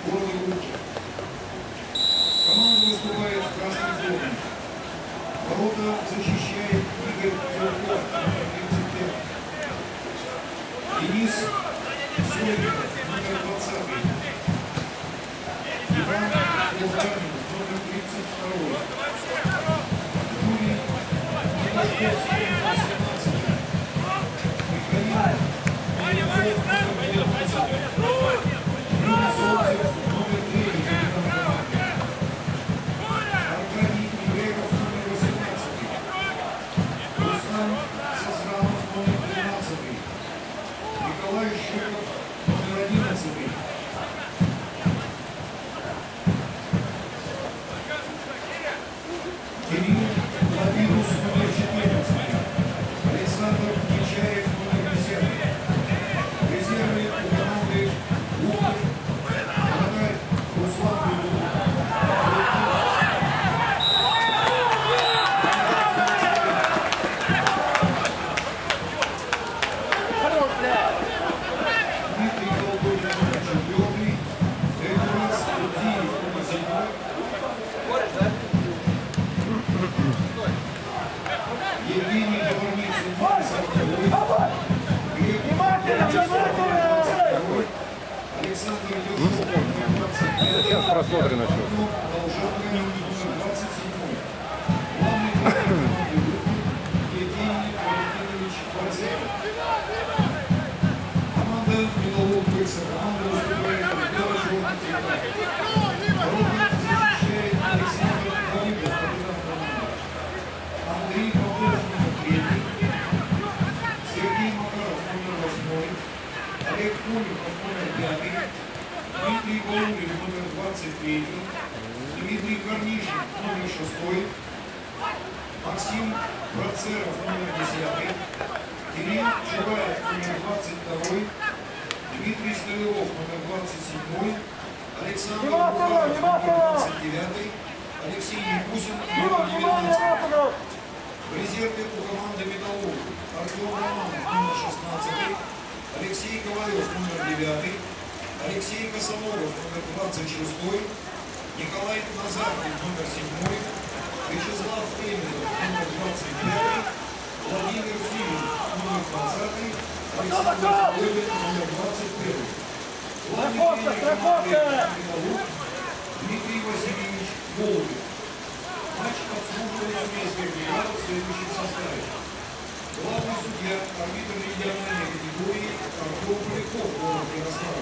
Горло руки. Команда выступает в красной зоне. Ворота защищает Игорь Филков, номер 35. Денис Сольников, номер 20. Иван Луганин, номер 32. Юрий Николаевский, номер 17. Михаил Мельцов, номер 19. Юрий Солнцев, номер 9. Аркадий Ивлевов, номер 18. Руслан Сазранов, номер 13. Николай Щуков, номер 11. Кирилл Лапидус, номер 14. Александр Нечаев, номер 10. Резервы у команды Луков, вратарь Руслан Бегунов. Дмитрий Колдовин, номер 4. Эдуард Удиев, номер 7. Евгений Говорницын, номер 42. Глеб Александр Юрьев, номер 25. Сейчас просмотрим насчет. Долженко, номер 27. Главный тренер команды Евгений Валентинович Борзев. Команда «Металлург Быкса». Команда выступает в бело-черных цветах. Ворота защищает Александр Давидов, капитан команды. Андрей Павлов, номер 3. Сергей Макаров, номер 8. Олег Куликов, номер 5. Дмитрий Голубев, номер 23. Дмитрий Корнишин, номер 6. Максим Процеров, номер 10. Кирилл Чураев, номер 22. Дмитрий Столяров, номер 27. Александр Бухаров, номер 29. Алексей Якусин, номер 19. В резерве у команды «Металлург» Артем Романов, номер 16. Алексей Ковалев, номер 9. Алексей Косоногов, номер 26. Николай Назаркин, номер 7. Вячеслав Эмилев, номер 25. Владимир Филин, номер 20. Александр Левин, номер 21. Главный тренер команды «Металлург» Дмитрий Васильевич Голубев. Матч обслуживает армейская бригада в следующем составе. Главный судья, арбитр региональной категории Артем Поляков, город Ярославль.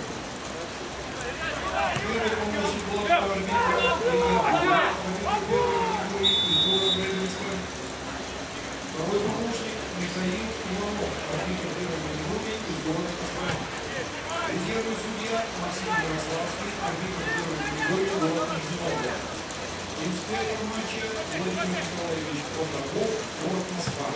Первый помощник главного арбитра арбитр первой категории из города Бременска. Второй помощник Михаил Иванов, арбитр первой категории из города Кострома. Резервный судья Максим Ярославский, арбитр первой категории город Нижний Новгород. Инспектор матча Владимир Николаевич Протаков, город Москва.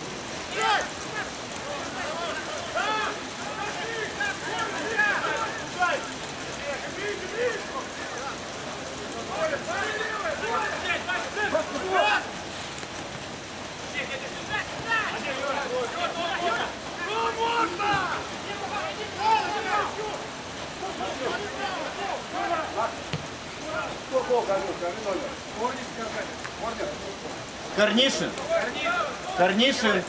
Корнишин. Корнишин.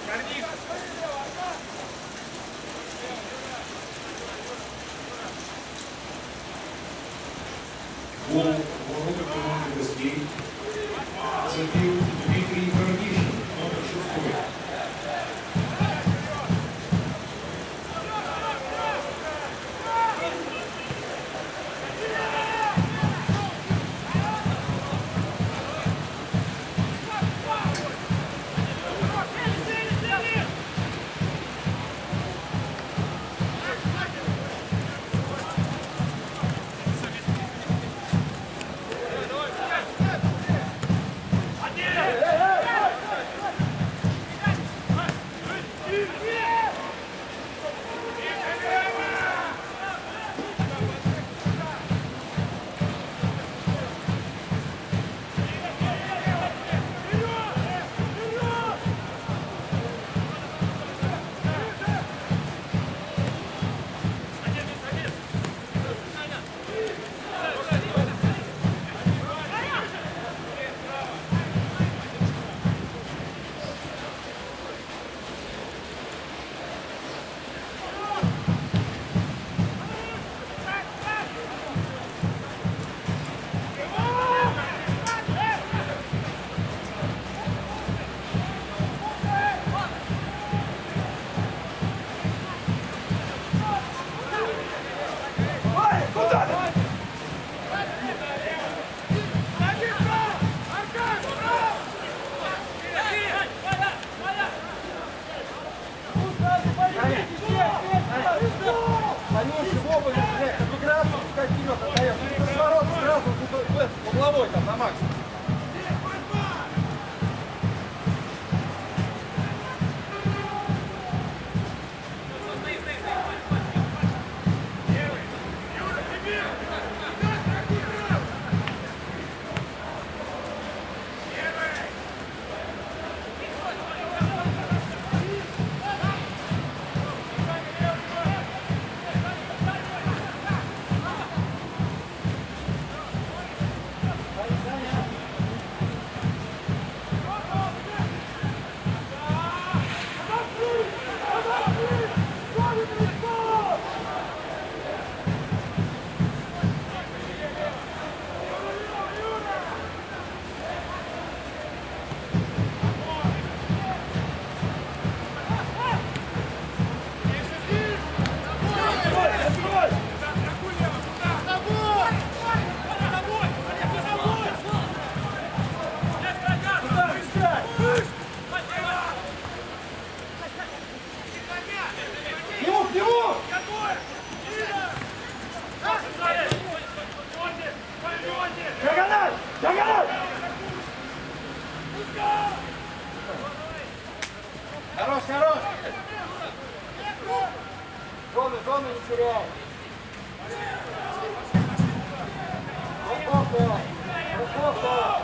Гол ворота команды гостей забил Дмитрий Корнишин, номер 6. центр, угловой там, на максимум. Хорош, хорош! Зону не теряй! Руховка! Руховка!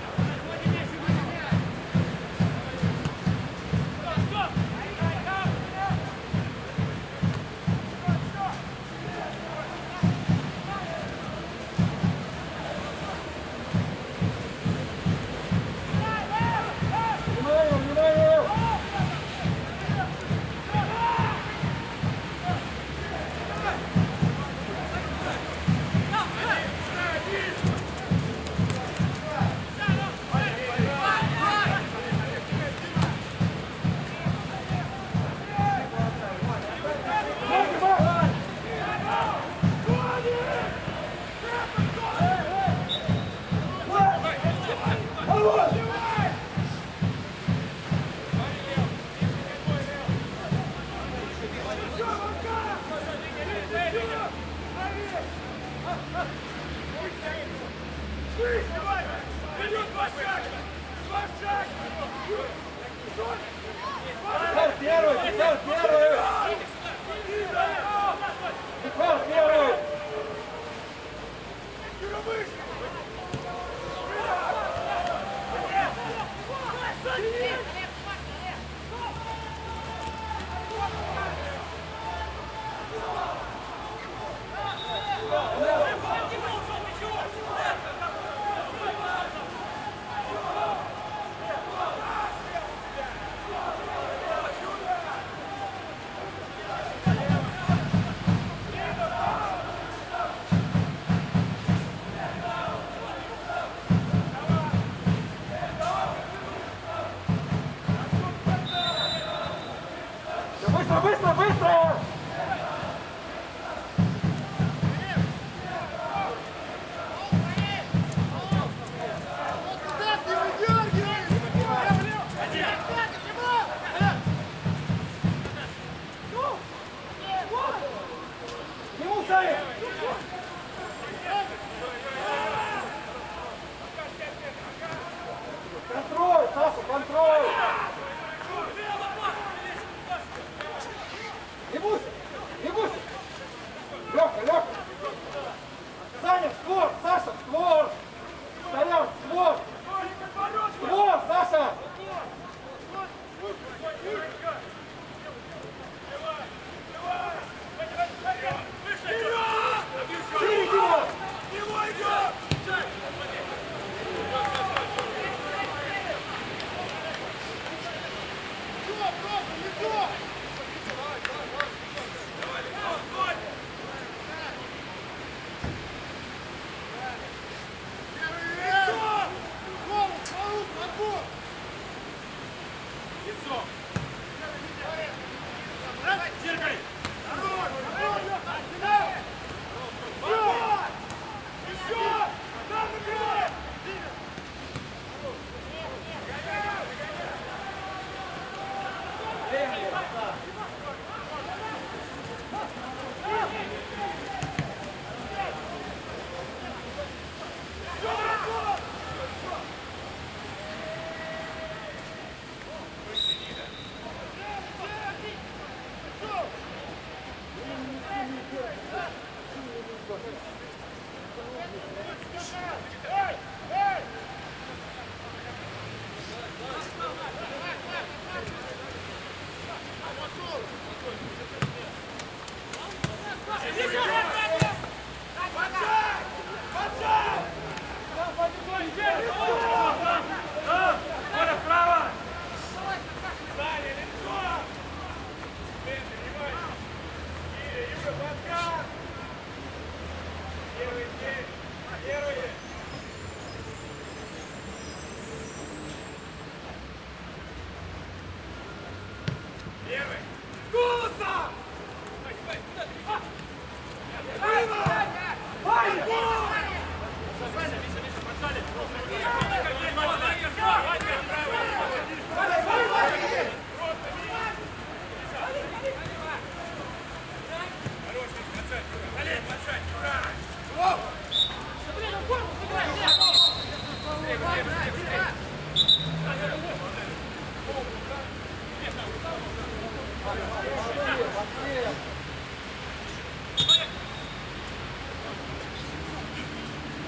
Быстро, быстро! Контроль, Саша, контроль! Не бойся! Не бойся! Лёха, Лёха! Саня, в створ! Саша, в створ! Стоял, в створ! В створ, Саша! Впереди его!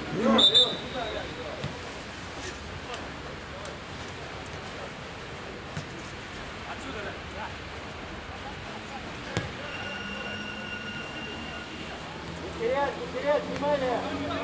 Не терять внимание!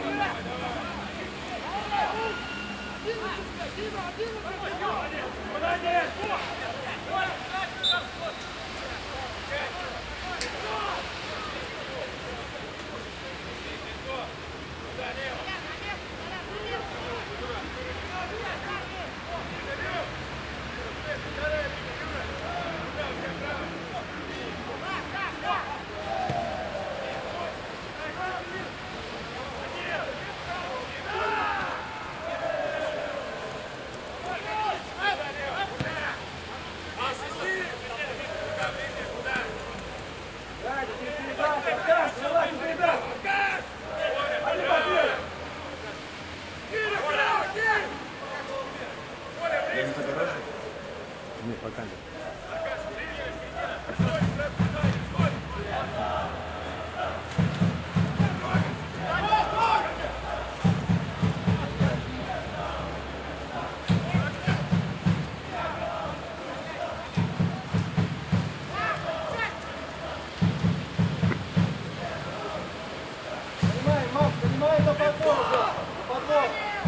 Нет, пока нет. Занимай, Макс, занимай за подбор уже! За подбор!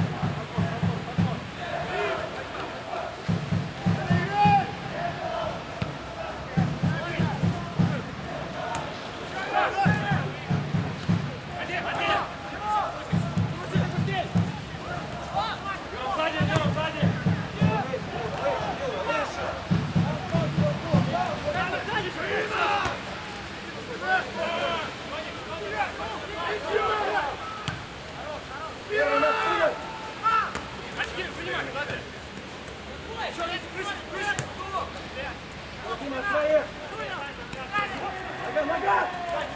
Дима, своих! Нога! Нога!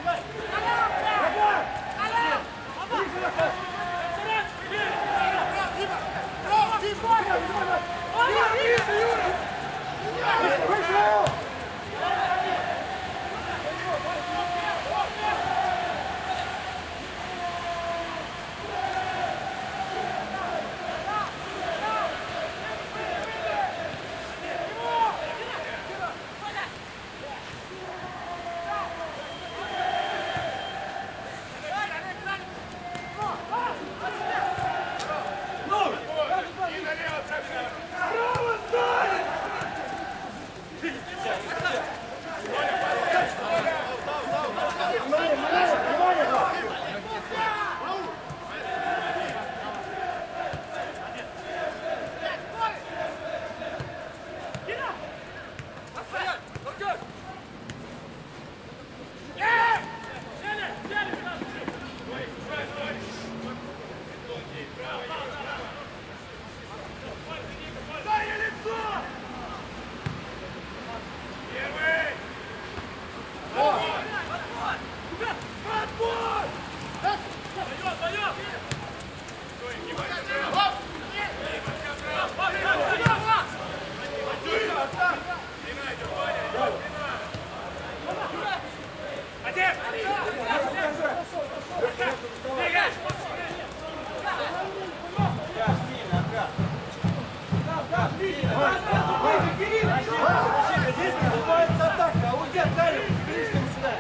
Здесь называется атака, а уйди от Гарри, берись к нему сюда.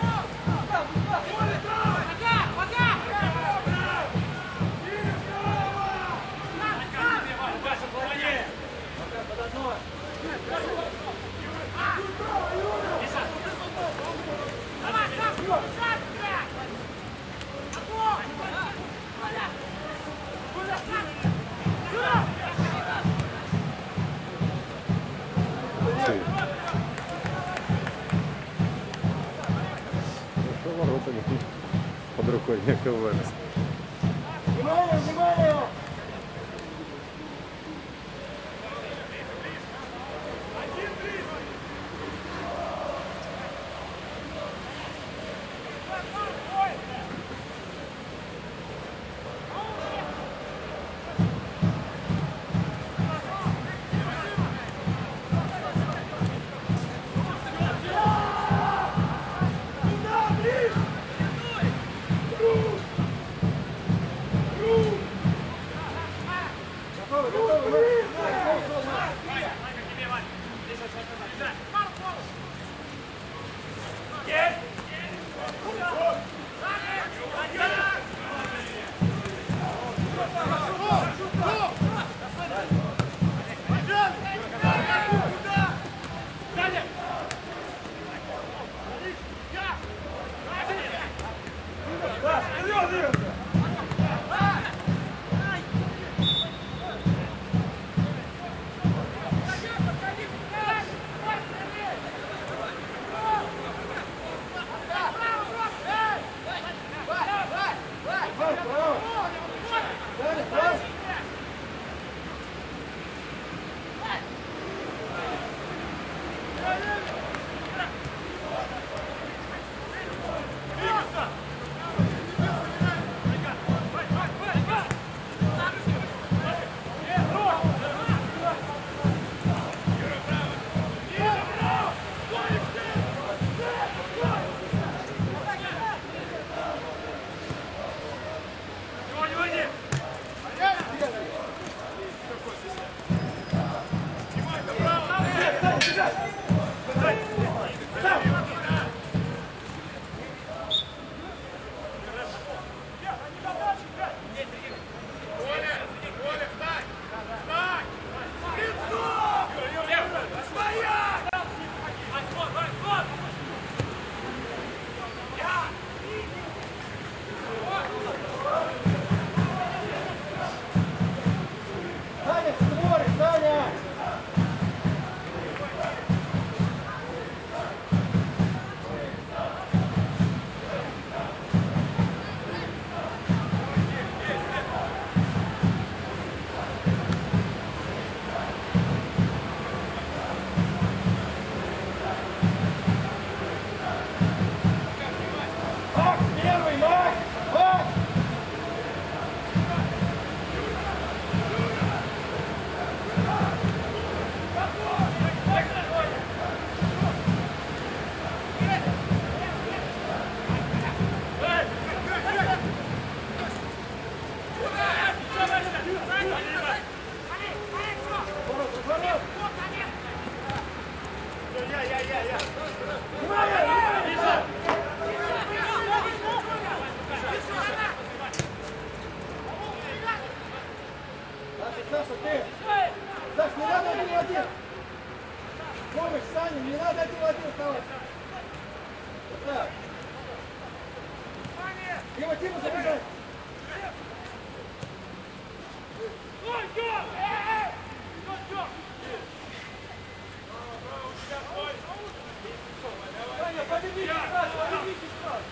Под одно. Что воротами под рукой не КВН. Внимание, внимание! Саша, ты! Саш, не надо один в один! Помощь, Саня, не надо один в один вставать! Вот так! Дима, забегай! Саня, победите, Саш, победите, Саш!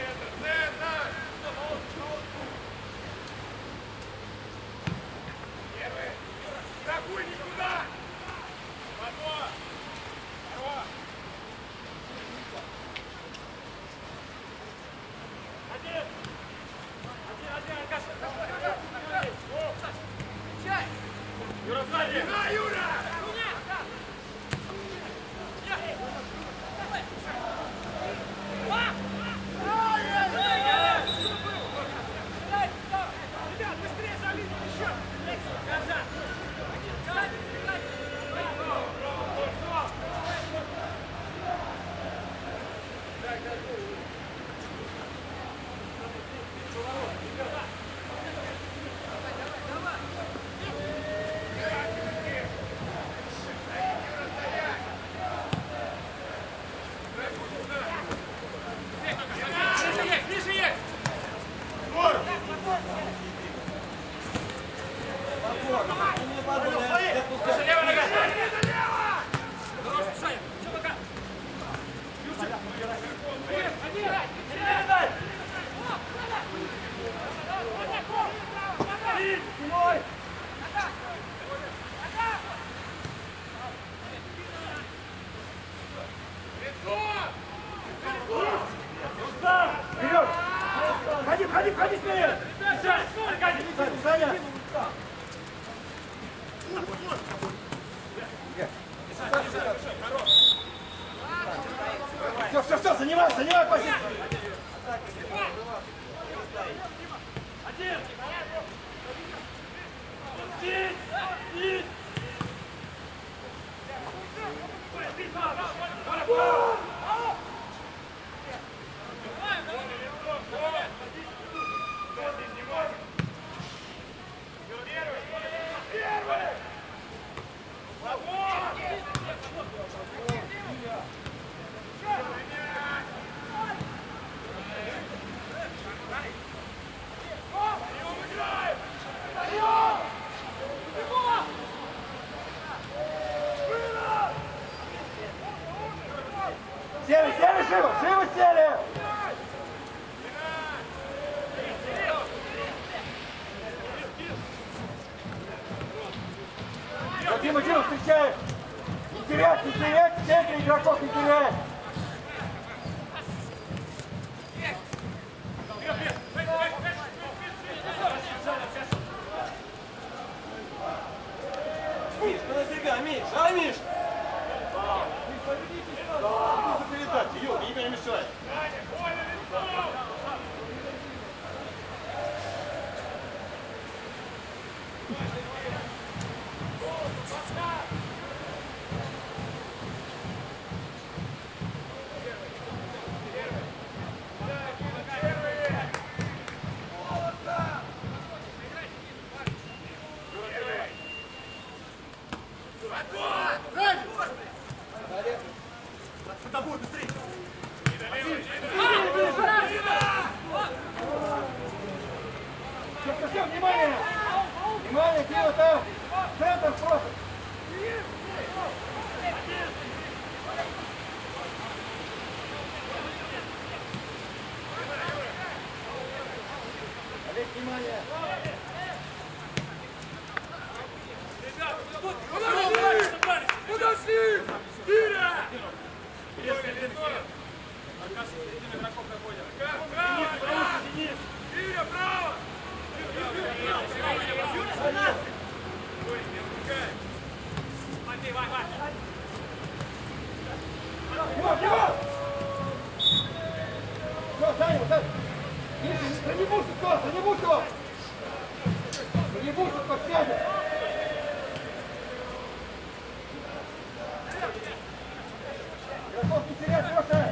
Ходи вперед! Саня! Все, занимай позицию! Сели, живо сели! Дима, встречай! Не терять, в центре игроков не терять! Миш, ну нафига, Миш, а, Миш? Нужно передать, Юр, не перемешай. Все, внимание! Внимание, Дима, там! Центр просто! Олег, внимание! Подошли! Киря! Киря, право! Все, Саня, вот так! Занебусь его! Занебусь, подсядет! Игроков не терять, Леша!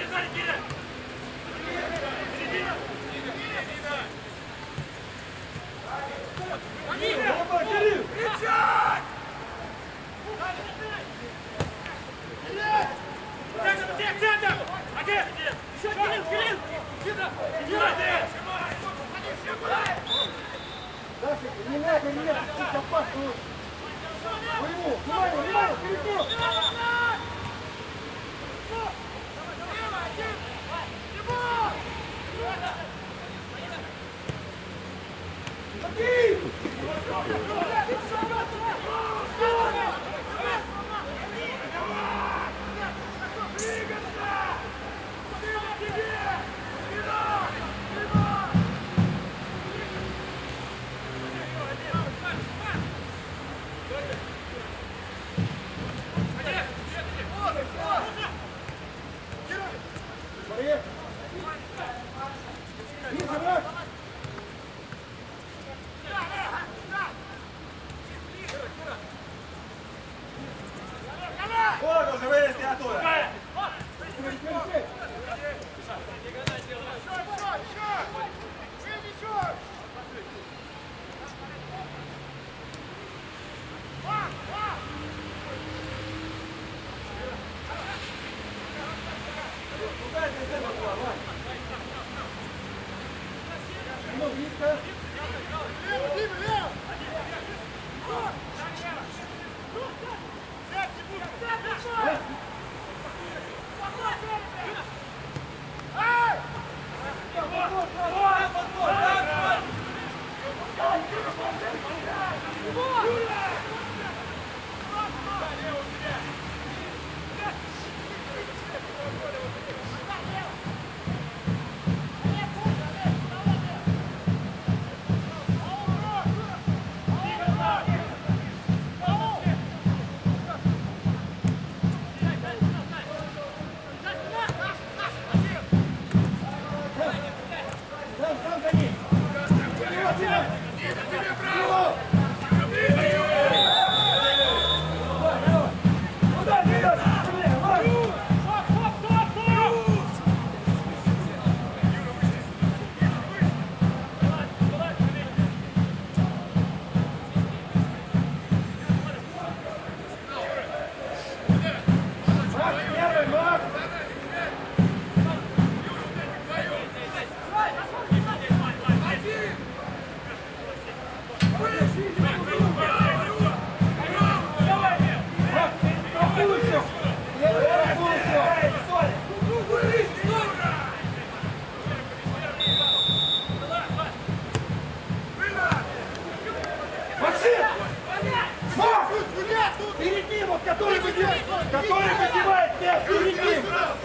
Дальше, не надо, пусть опасно. Внимание, внимание, перед ним! Juego, se ve de criatura. Который поднимает мяч перед ним!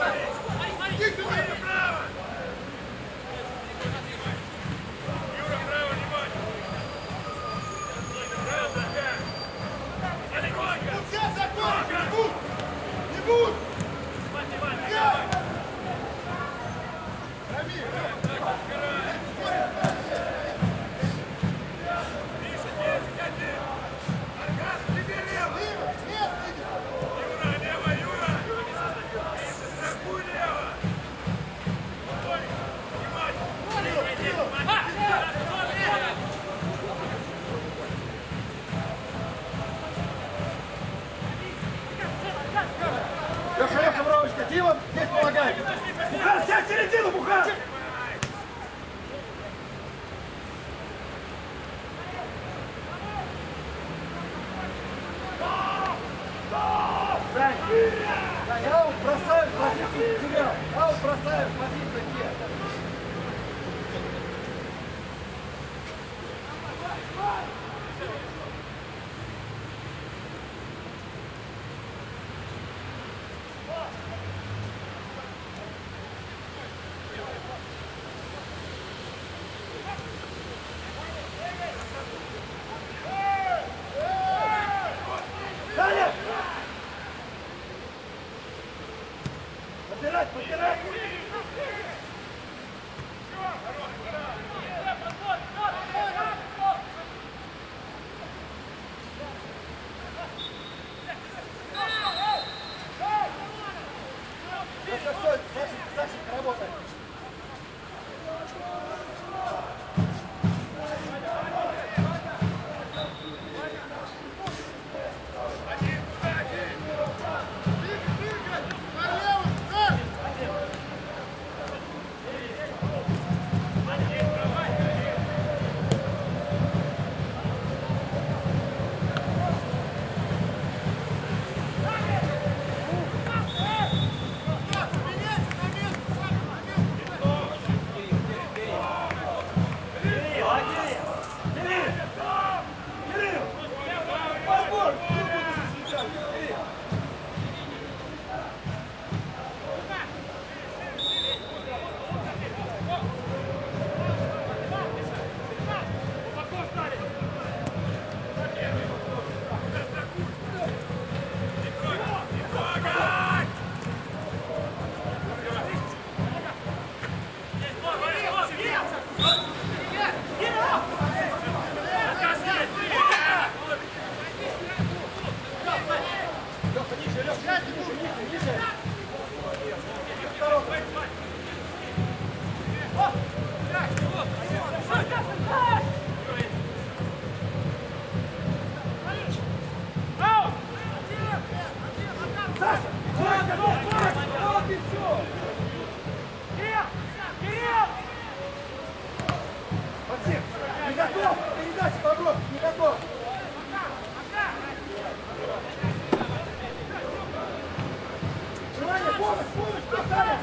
Леша, бровочка, Дима здесь помогает. Бухар, сядь в середину, Бухар! Сань, аут бросаю в позицию тебя. Аут бросаю в позицию тебе. Подбирать, подбирать! Саша, стой! Саша, Максим, не готов! Передача, Бобров, не готов! Внимание, помощь, помощь, поставим!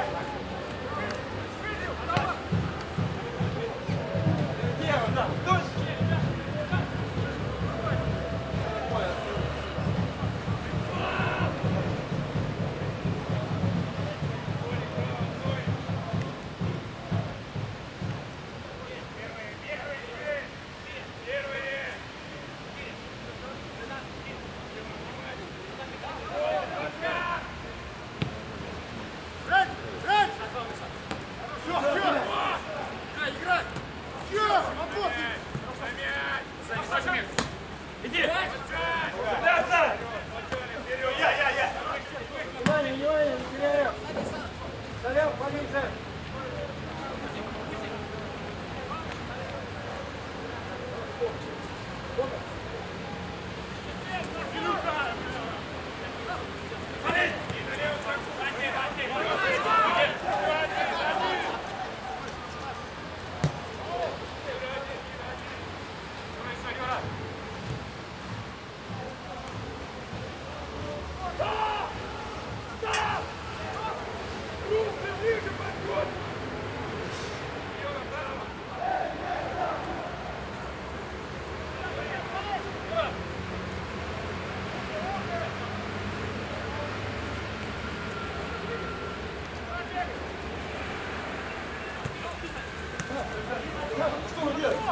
Лево, да, точно. Внимание, внимание, не теряем! Столян, пониже! Что вы делаете?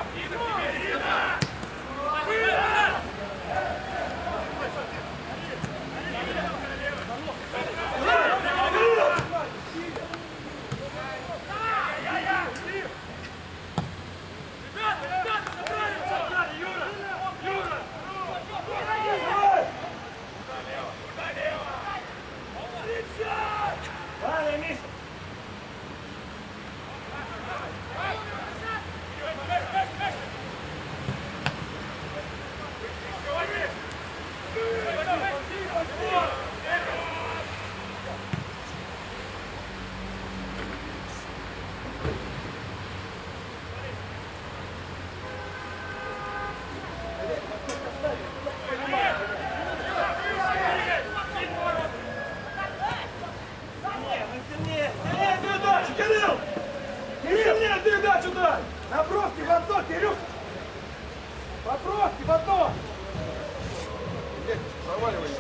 Передачу дай! Наброски в одно, Кирюх! Наброски в одно! Проваливай.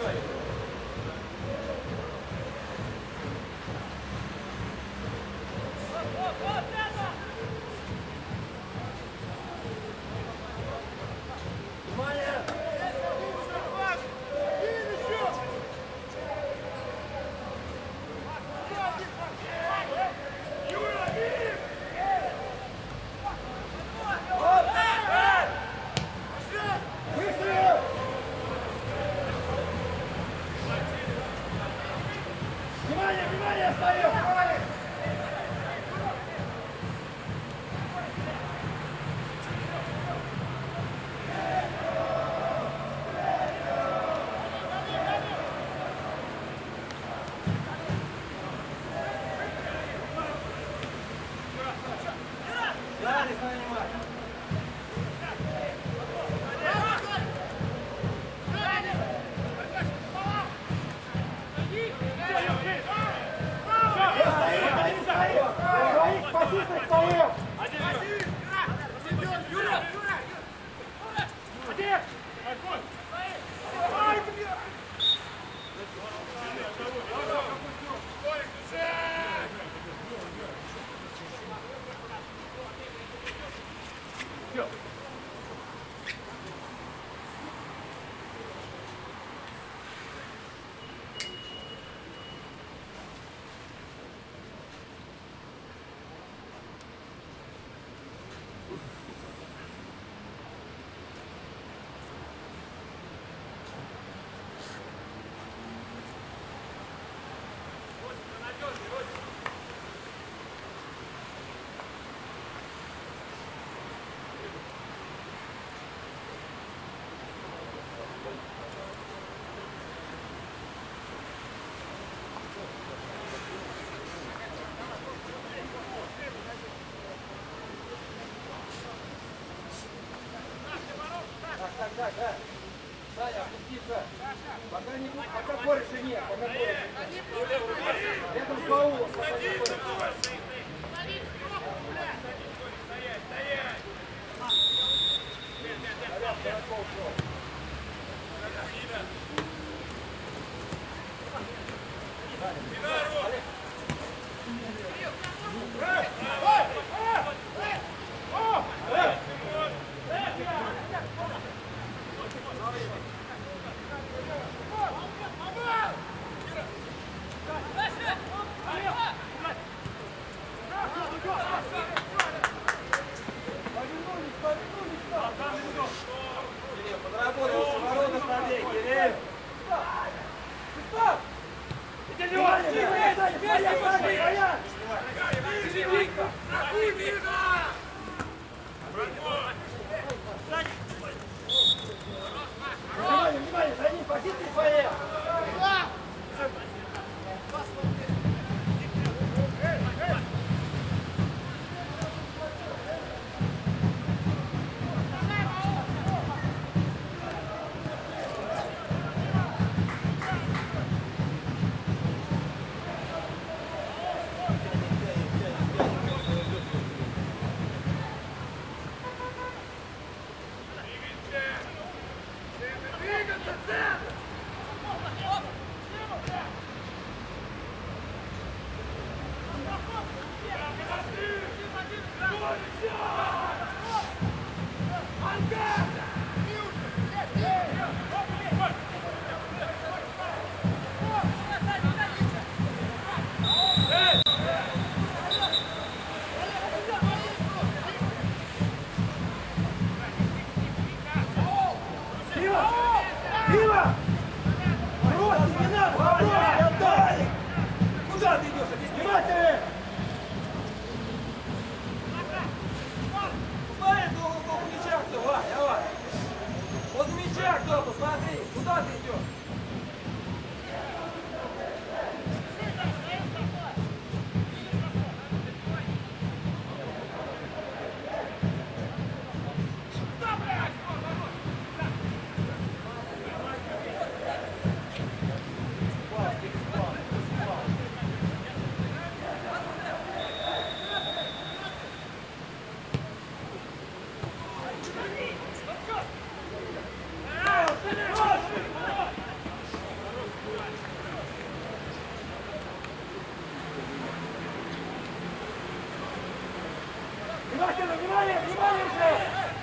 Внимание, внимание, стоим! Саня, опуститься. Пока не будет, пока кореша нет. Пока кореша. Рядом с баулом. Пока не кореша. Внимание, займи позиции свои! Внимание, внимание уже!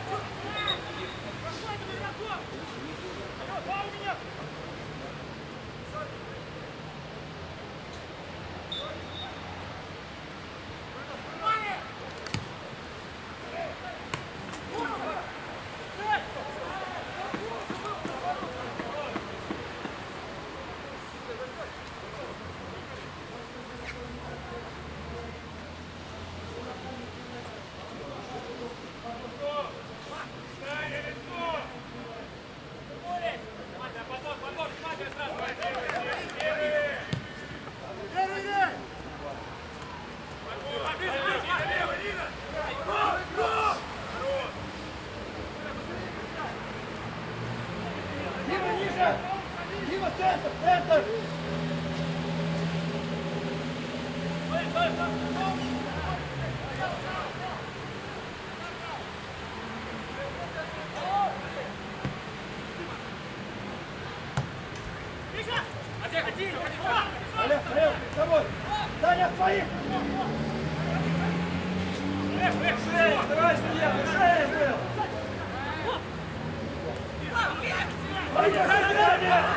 Дима, центр, центр! Олег, Олег, с тобой! Саня, своих! Шея, старайся, Олег, шея был! Поехали, Саня!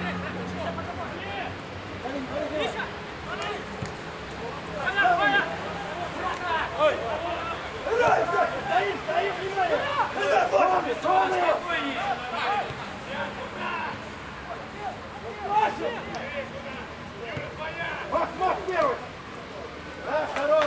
Стоим, стоим, внимание! Томми, Томми! Мах, мах, первый! Да, хорош!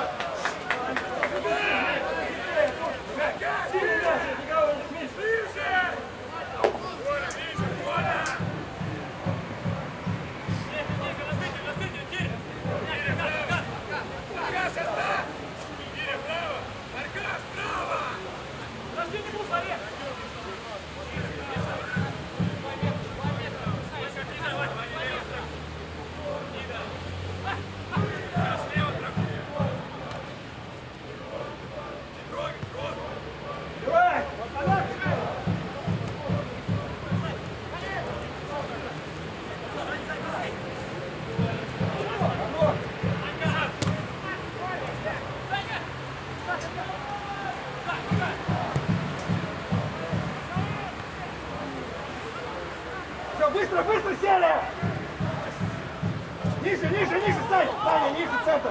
Саня, Саня, ниже центр.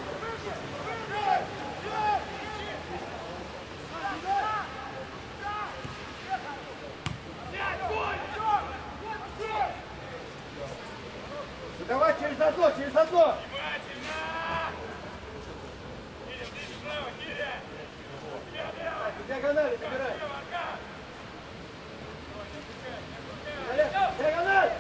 Давай через одно, через одно. Диагонали забирай. Диагональ.